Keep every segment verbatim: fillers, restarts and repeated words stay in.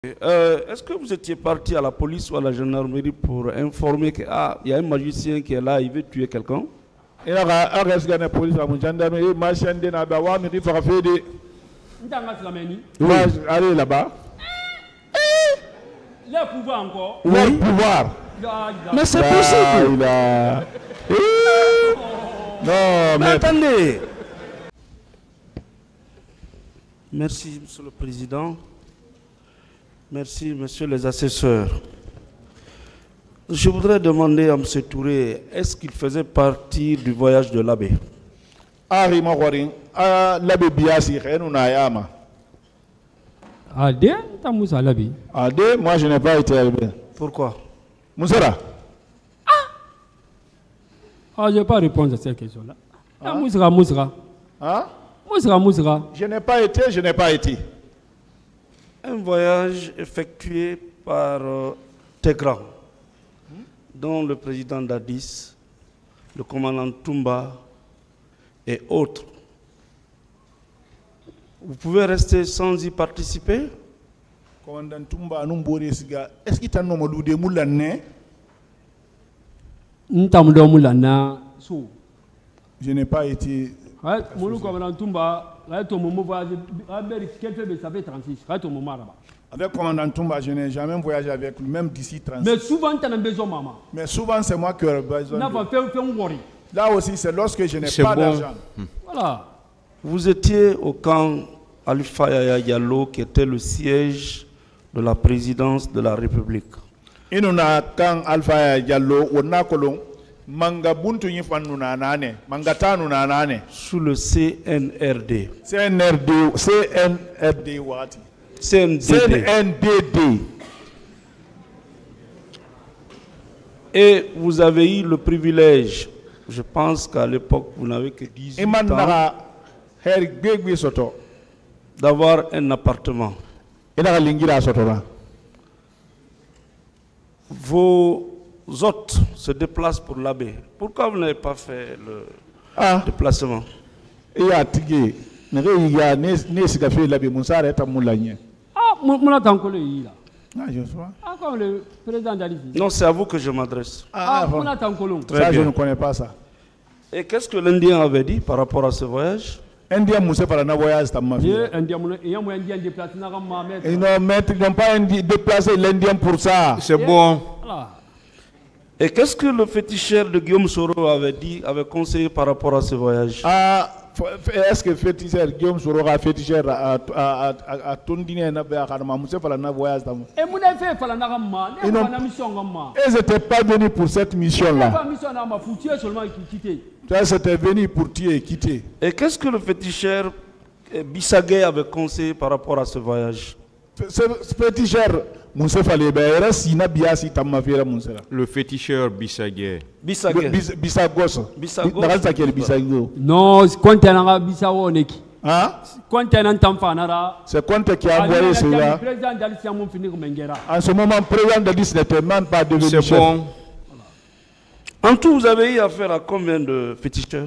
Euh, Est-ce que vous étiez parti à la police ou à la gendarmerie pour informer qu'il ah, y a un magicien qui est là, il veut tuer quelqu'un? Il y a un police à la gendarmerie, il aller là-bas. Le pouvoir encore. Oui. Le pouvoir. Mais c'est possible. Il a... Non, mais, mais attendez. Merci, Monsieur le Président. Merci, Messieurs les assesseurs. Je voudrais demander à M. Touré, est-ce qu'il faisait partie du voyage de l'abbé? L'abbé Biassi, Adé, t'as moussa l'abbé. Adé, moi je n'ai pas été l'abbé. Pourquoi? Moussara. Ah, je ne vais pas répondre à cette question-là. Ah, Moussara, Moussara. Hein? Moussara, Moussara. Je n'ai pas été, je n'ai pas été. Un voyage effectué par euh, Tegra, dont le président Dadis, le commandant Toumba et autres. Vous pouvez rester sans y participer? Commandant Toumba, est-ce qu'il t'a nommé de Moulané? Je n'ai pas été. Mon commandant Toumba, avec commandant Toumba, je n'ai jamais voyagé avec lui, même d'ici trente. Mais souvent, tu as besoin, maman. Mais souvent, c'est moi qui ai besoin. De... Là aussi, c'est lorsque je n'ai pas bon. d'argent. Voilà. Vous étiez au camp Alpha Yaya Diallo, qui était le siège de la présidence de la République. Et nous avons camp Alpha Yaya Diallo, on a colon. Manga buntu yifanu na nane, manga tanu na nane. Sous le C N R D. C N R D, C N R D wati. C N D D. Et vous avez eu le privilège, je pense qu'à l'époque vous n'avez que dix-huit ans, d'avoir un appartement. Vos hôtes se déplacent pour l'abbé. Pourquoi vous n'avez pas fait le ah. déplacement? Ah, mon attend là. Ah, je vois. Ah, comme le président d'Ali. Non, c'est à vous que je m'adresse. Ah, mon attend colon. Ça, je ne connais pas ça. Et qu'est-ce que l'Indien avait dit par rapport à ce voyage? Indien moussé par un voyage, c'est ma vie. Indien, Indien déplacé, ils n'ont pas déplacé l'Indien pour ça. C'est bon. Et qu'est-ce que le féticheur de Guillaume Soro avait dit, avait conseillé par rapport à ce voyage? Ah, est-ce que le féticheur Guillaume Soro a féticheur à Tondine et Moussé par un voyage? Et mon effet, ils n'étaient pas venus pour cette mission-là. C'était venu pour tuer et quitter. Et qu'est-ce que le féticheur Bissagé avait conseillé par rapport à ce voyage? Ce féticheur, le féticheur Bissagé. Bissagé. Bissagos. Non, c'est quand tu as Bissago. Hein? C'est Conte qui a envoyé cela. En ce moment, le président Dadis n'était même pas devenu chef. C'est bon. En tout, vous avez eu affaire à combien de féticheurs?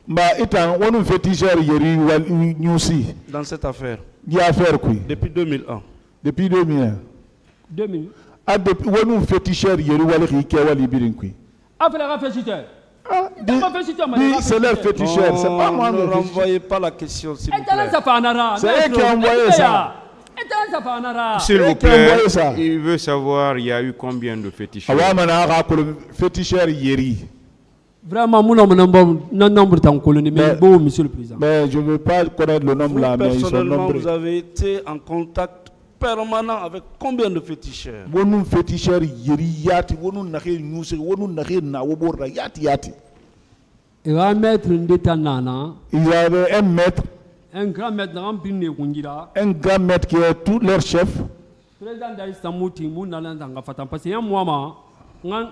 Dans cette affaire? Depuis deux mille un. Depuis deux mille un. deux mille. Ah, depuis où féticheur yeri wali rike wali birinkui. Ah, c'est le féticheur. Ah, c'est leur féticheur, c'est pas moi. Ne renvoyez pas la question, s'il vous plaît. C'est eux qui ont envoyé ça. S'il vous plaît, il veut savoir il y a eu combien de féticheurs. Féticheur yeri. Vraiment, mon nombre est en colonie, mais bon, monsieur le président. Mais je ne veux pas connaître le nombre là, mais ils sont nombreux. Vous avez été en contact permanent avec combien de féticheurs? Wonu féticheur yeri yati, wonu nahe nyuse, wonu nahe na wobora yati yati. Il y a un maître d'État nana. Il y avait un maître. Un grand maître rempli de Kundira. Un grand maître qui est tout leur chef. Président d'Aïstamouti, mon allant dans Fatan, parce qu'il y a un mois. Donc,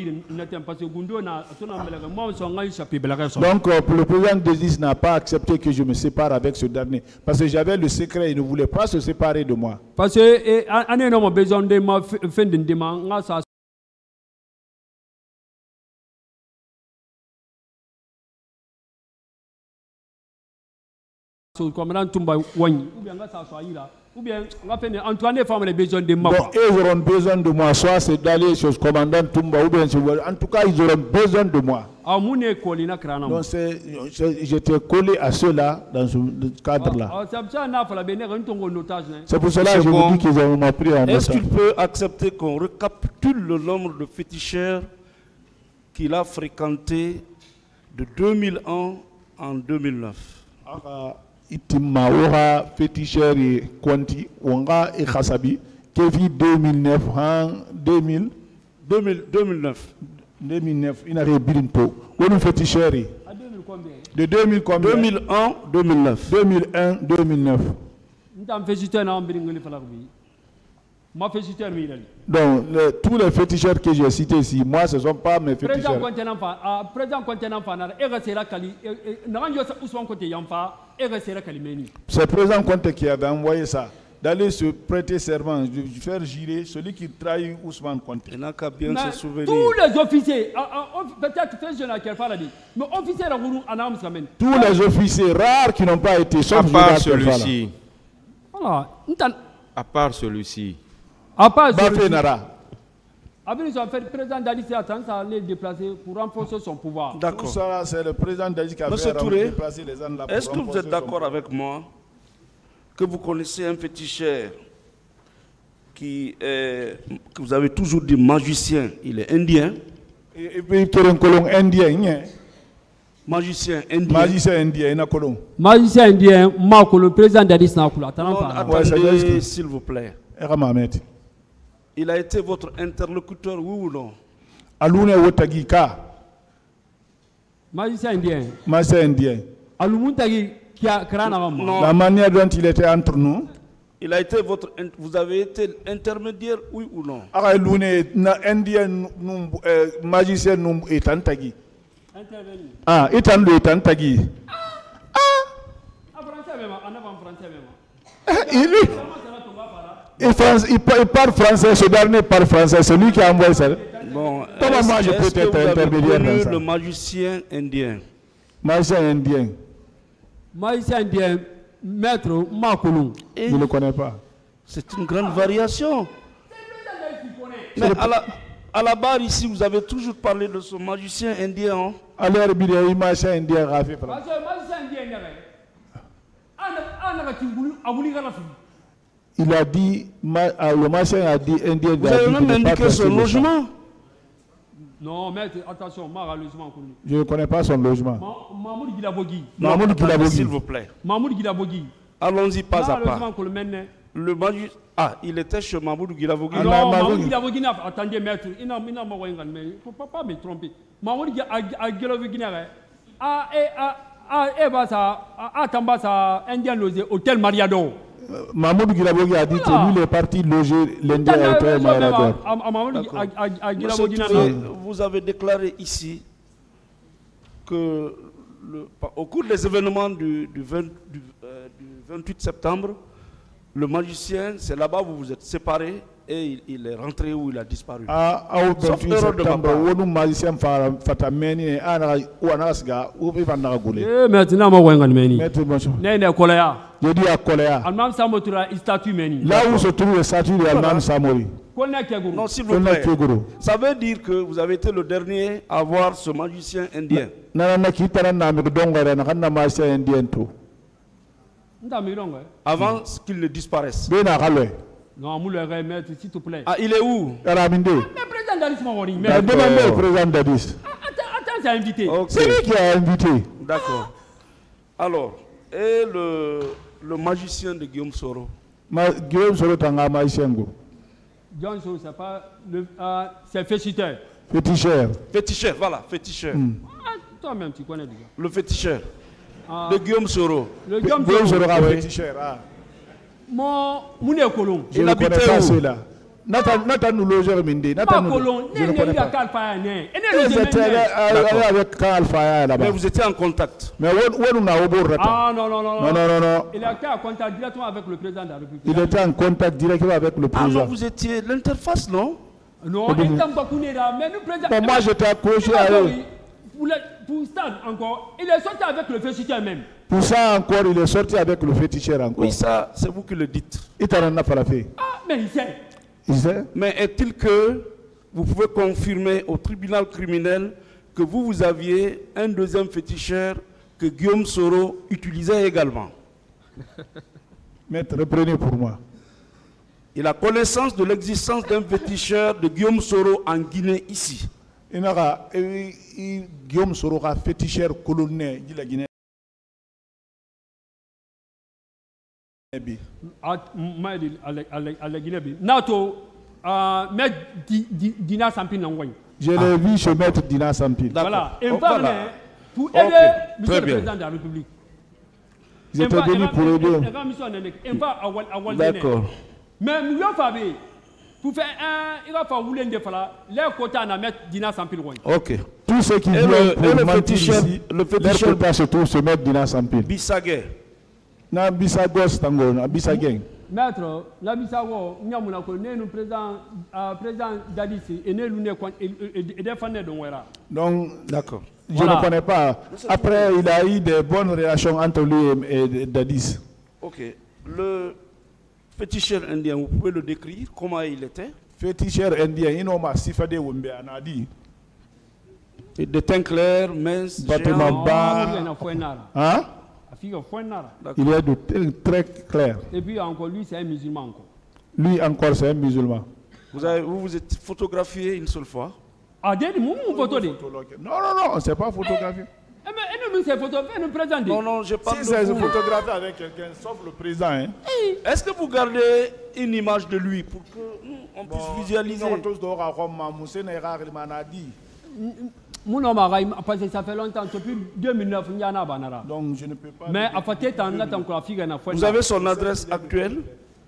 pour le président Dadis n'a pas accepté que je me sépare avec ce dernier. Parce que j'avais le secret, il ne voulait pas se séparer de moi. Parce que on a besoin de ma fin de demande. Commandant Toumba Wani, ou bien ça soit là, Ou bien, on va faire Antoine Femme les besoins de moi. Bon, ils auront besoin de moi, soit c'est d'aller chez le commandant Toumba, ou bien en tout cas, ils auront besoin de moi. Donc, j'étais collé à cela dans ce cadre-là. C'est pour cela que je vous dis qu'ils ont pris en Est-ce qu'il peut accepter qu'on récapitule le nombre de féticheurs qu'il a fréquentés de deux mille un en deux mille neuf? Itima ora féticheur et Kwanti, Wanga et Khasabi, Kevi deux mille neuf, deux mille, deux mille, deux mille neuf. deux mille neuf, il n'a rien bilinto. Où nous féticheur? De deux mille combien? deux mille un, deux mille neuf. deux mille un, deux mille neuf. Donc, le, tous les féticheurs que j'ai cités ici, moi, ce ne sont pas mes féticheurs. C'est le président Conte qui avait envoyé ça, d'aller se prêter serment, de faire jurer celui qui trahit Ousmane Conte. Il n'a qu'à bien se souvenir. Tous les officiers, peut-être que je n'ai mais officiers, tous les officiers rares qui n'ont pas été, sauf à part celui-ci. Voilà. À part celui-ci. À part Bafé Nara. Après, ils ont fait le président Dadi qui a tendance à aller déplacer pour renforcer son pouvoir. D'accord. Tout ça, c'est le président Dadi qui a fait déplacer les gens là. Est-ce que vous êtes d'accord avec moi que vous connaissez un féticheur qui est, que vous avez toujours dit magicien, il est indien? Et puis, il y a un colon indien. Magicien indien. Magicien indien, il y a un colon. Magicien indien, le président Dadi Snakula. Attendez, s'il vous plaît. Mohamed. Il a été votre interlocuteur, oui ou non? Alune Wotagika. Magicien indien. Magicien indien. Alumuntagi qui a créé non. La manière dont il était entre nous. Il a été votre, vous avez été intermédiaire, oui ou non? Alune indien magicien num etantagi. Ah, etan le etantagi. Ah. En français même, en avant français même. Il Il, France, il, il parle français, ce dernier parle français, c'est lui qui a envoyé ça. Bon, comment moi je peux être intermédiaire dans ça? Le magicien indien. Magicien indien. Magicien indien, maître Makoulou. Je ne le connais pas. C'est une grande variation. Mais à la, à la barre ici, vous avez toujours parlé de ce magicien indien. Hein? Alors, il y a un magicien indien. Parce que le magicien indien, il a dit, le magicien a dit indien. Vous avez même indiqué son logement. Non, mais attention, moi, logement. Je ne connais pas son logement. Mahmoud Guilabogi. Mahmoud Guilabogi. S'il vous plaît. Mahmoud Guilabogi. Allons-y pas à pas. Le magicien. Ah, il était chez Mahmoud Guilabogi. Non, Mahmoud Guilabogi n'a pas. Attendez, maître. Il n'a pas mais il ne faut pas me tromper. Mahmoud Guilabogi n'a pas. Ah, et ah, et bah ça. Ah, t'en ça. Indien logé, hôtel Mariado. Mahmoud Guilabogi a dit que lui, il est parti loger l'Indien hôtel Mariado. Vous avez déclaré ici que le, au cours des événements du, du, vingt, du, euh, du vingt-huit septembre, le magicien, c'est là-bas où vous vous êtes séparés et il, il est rentré où il a disparu. Ah, au vingt-huit septembre, où nous magicien fatameni, où anasga, où il va n'agoulé. Eh, maintenant, moi, on va meni. Maître, bonjour. N'est-ce pas Je dis à Koléa. Almam Samotura, il statue meni. Là où se trouve le statut de Almam Samori. Non, s'il vous plaît. Ça veut dire que vous avez été le dernier à voir ce magicien indien. Avant qu'il ne disparaisse. Non, vous le remettez, s'il te plaît. Ah, il est où? Le président Dadis m'a dit. Demandez au président Dadis. Attends, c'est invité. Okay. C'est lui qui a invité. D'accord. Alors, et le, le magicien de Guillaume Soro? Ma, Guillaume Soro est un magicien. Guillaume Soro, c'est pas le. Euh, c'est féticheur. Féticheur. Féticheur, voilà, féticheur. Mm. Ah, toi-même, tu connais déjà. Le féticheur. Ah. De Guillaume Soro. Le Guillaume Soro. Soro. Soro, féticheur. Ah. Mon, mon écolon. Je ne connais pas cela. Nathan nous logeur Mindi. Nathan nous logeur. Je ne connais pas. Mais vous étiez en contact. Mais où nous avons beau Ah non, non, non. Non, non, non, non. Il était en contact directement avec le président de la République. Il était en contact directement avec le président. Ah non, vous étiez l'interface, non? Non, il était en Bakounera. Mais le président. Moi, j'étais accroché à eux. Pour, pour stade encore, il est sorti avec le féticheur même. Pour ça encore, il est sorti avec le féticheur encore. Oui, ça, c'est vous qui le dites. Il t'en a pas la fait. Ah, mais il sait. Il sait. Mais est-il que vous pouvez confirmer au tribunal criminel que vous, vous aviez un deuxième féticheur que Guillaume Soro utilisait également? Maître, reprenez pour moi. Il a connaissance de l'existence d'un féticheur de Guillaume Soro en Guinée ici. Il y a Guillaume Soro, un féticheur colonel de la Guinée. Nato, mais Dina Sampin Nangway. Je l'ai vu chez Maître Dina Sampin. Voilà, et voilà. Pour aider le président de la République. Ils étaient venus pour aider. D'accord. Mais nous avons fait, pour faire un, il va falloir vous l'aider, les quotas à mettre Dina Sampin. Ok. Tous ceux qui veulent le féticheur, le féticheur doit se trouver se mettre Dina Sampin. Bissagé. Na Bissagos tango, na Bissagé. Maître, la Bissago, nous avons le président, président Dadisi, et nous et défendre Donwera. Donc, d'accord. Je ne connais pas. Après, il a eu de bonnes relations entre lui et Dadis. Ok. Le féticheur indien, vous pouvez le décrire? Comment il était? Féticheur indien, il n'a pas si fait de Wembe, on a dit. De teint clair, mince, bâtiment bas. Hein? Il est de très clair. Et puis encore, lui, c'est un musulman encore. Lui encore, c'est un musulman. Vous avez, vous, vous êtes photographié une seule fois? Ah, des photo. Non, non, non, on ne s'est pas photographié. Eh, mais c'est photographié, le président. Non, non, je parle si de c'est vous. photographié avec quelqu'un, sauf le président. Hein. Est-ce que vous gardez une image de lui pour qu'on puisse bon, visualiser? Mon homme a parce que ça fait longtemps, depuis deux mille neuf, il y en a banara. Donc je ne peux pas. Mais à fait encore vous avez son adresse actuelle?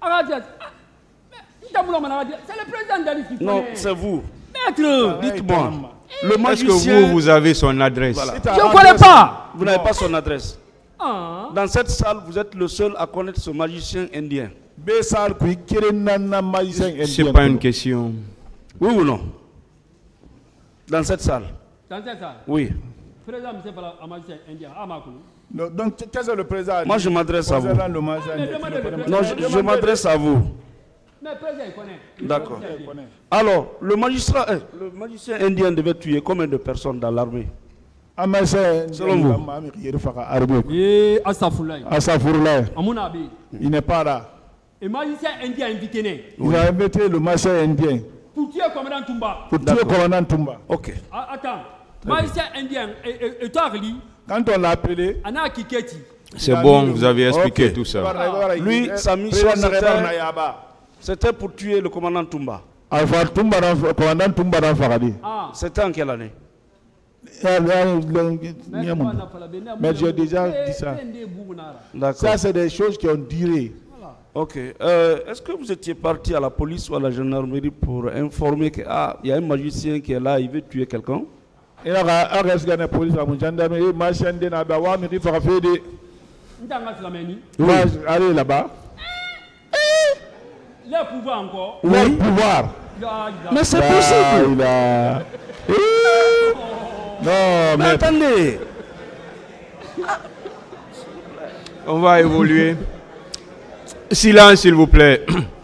C'est le président d'Ali qui Non, c'est vous. Maître, dites-moi. Le magicien... Est-ce que vous, vous avez son adresse? Voilà. Je ne connais pas. Vous n'avez pas son adresse. Ah. Dans cette salle, vous êtes le seul à connaître ce magicien indien. C'est pas une question. Oui ou non? Dans cette salle? Dans cette salle? Oui. Président, c'est pas un magicien indien. Donc, qu'est-ce que le président? Moi, je m'adresse à vous. Non, je, je m'adresse à vous. Mais le président, il connaît. D'accord. Alors, le magistrat, eh, le magicien indien devait tuer combien de personnes dans l'armée? Selon vous? Et Asafoulaye. Asafoulaye. À mon avis. Il n'est pas là. Et le magicien indien invité. Il a invité le magicien indien. Pour tuer le commandant Toumba. Pour tuer le commandant Toumba. Ok. Attends. Le magicien indien est Tarli. Quand on l'a appelé. Anna Kiketi. C'est bon, vous avez expliqué okay. tout ça. Ah. Lui, sa mission, c'était pour tuer le commandant Toumba. Ah. C'était en quelle année? Mais j'ai déjà dit ça. Ça, c'est des choses qui ont duré. Ok. Euh, Est-ce que vous étiez parti à la police ou à la gendarmerie pour informer qu'il ah, y a un magicien qui est là, il veut tuer quelqu'un? Il y a un police à la gendarmerie, il allez là-bas. Le pouvoir encore. Le oui. pouvoir. Mais c'est possible. Il a... Non, mais, mais attendez. On va évoluer. Silence, s'il vous plaît.